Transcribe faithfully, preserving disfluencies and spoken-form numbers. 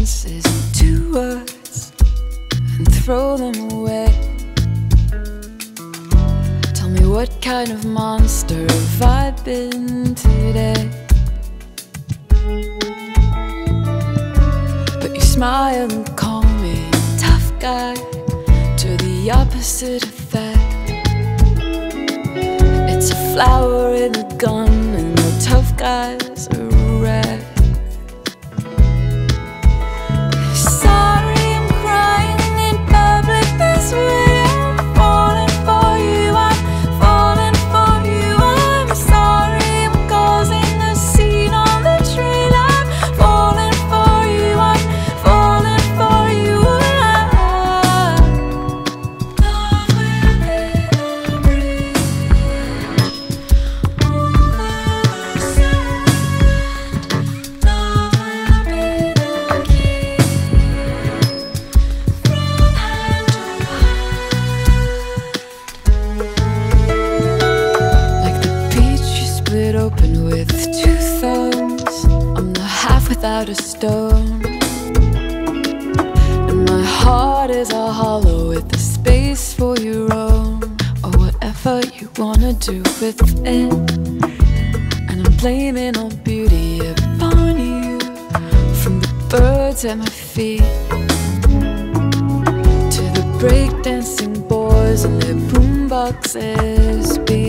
sentences into words and throw them away. Tell me, what kind of monster have I been today? But you smile and call me tough guy, to the opposite effect. It's a flower in a gun and the tough guys are red. Sorry, I'm crying in public this way. I'm falling for you, I'm falling for you. I'm sorry, I'm causing a scene on the train. I'm falling for you, I'm falling for you. Love will be the bridge over the sand. Love will be the key from hand to hand. Like the peach you split open with two thumbs, I'm the half without a stone. And my heart is a hollow with the space for your own, or whatever you wanna do with it. And I'm blaming all beauty upon you, from the birds at my feet to the breakdancing boys and their boomboxes beat.